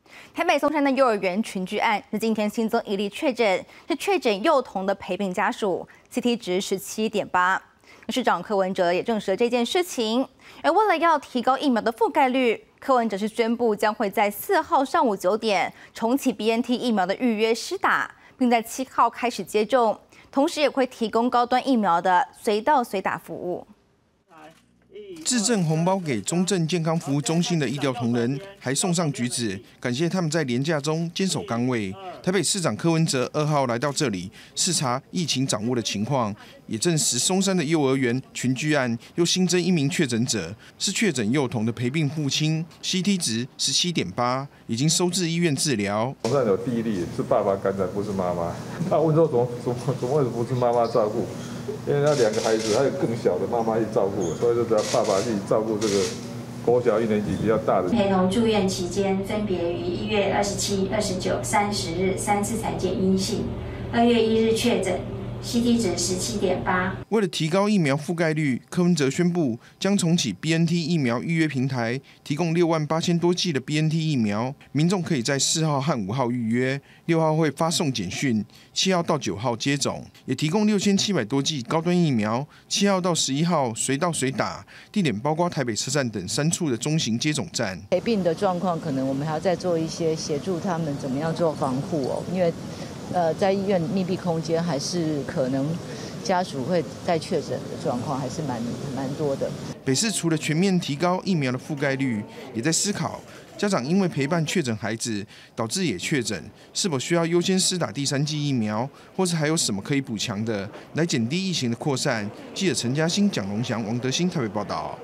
台北松山的幼儿园群聚案，是今天新增一例确诊，是确诊幼童的陪病家属 ，CT 值17.8。市长柯文哲也证实了这件事情。而为了要提高疫苗的覆盖率，柯文哲是宣布将会在4号上午9点重启 BNT 疫苗的预约施打，并在7号开始接种，同时也会提供高端疫苗的随到随打服务。 致赠红包给中正健康服务中心的医疗同仁，还送上橘子，感谢他们在连假中坚守岗位。台北市长柯文哲2号来到这里视察疫情掌握的情况，也证实松山的幼儿园群聚案又新增1名确诊者，是确诊幼童的陪病父亲 ，CT 值17.8，已经收治医院治疗。 松山有第一例是爸爸感染，不是妈妈。他问说怎么会不是妈妈照顾？ 因为他2个孩子，还有更小的妈妈去照顾，所以就只要爸爸去照顾这个国小1年级比较大的。 陪同住院期间，分别于1月27、29、30日3次采检阴性，2月1日确诊。 CT 值17.8。 为了提高疫苗覆盖率，柯文哲宣布将重启 BNT 疫苗预约平台，提供68000多剂的 BNT 疫苗，民众可以在4号和5号预约，6号会发送简讯，7号到9号接种，也提供6700多剂高端疫苗，7号到11号随到随打，地点包括台北车站等3处的中型接种站。 陪病的状况，可能我们还要再做一些协助他们怎么样做防护哦，因为。 在医院密闭空间，还是可能家属会带确诊的状况，还是蛮多的。 北市除了全面提高疫苗的覆盖率，也在思考家长因为陪伴确诊孩子导致也确诊，是否需要优先施打第3剂疫苗，或是还有什么可以补强的，来减低疫情的扩散。记者陈嘉欣、蒋龙祥、王德兴台北报道。